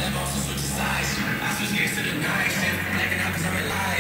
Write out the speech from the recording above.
like also switch sides. I switch gears to the night shift. Blacking out cause I'm in live.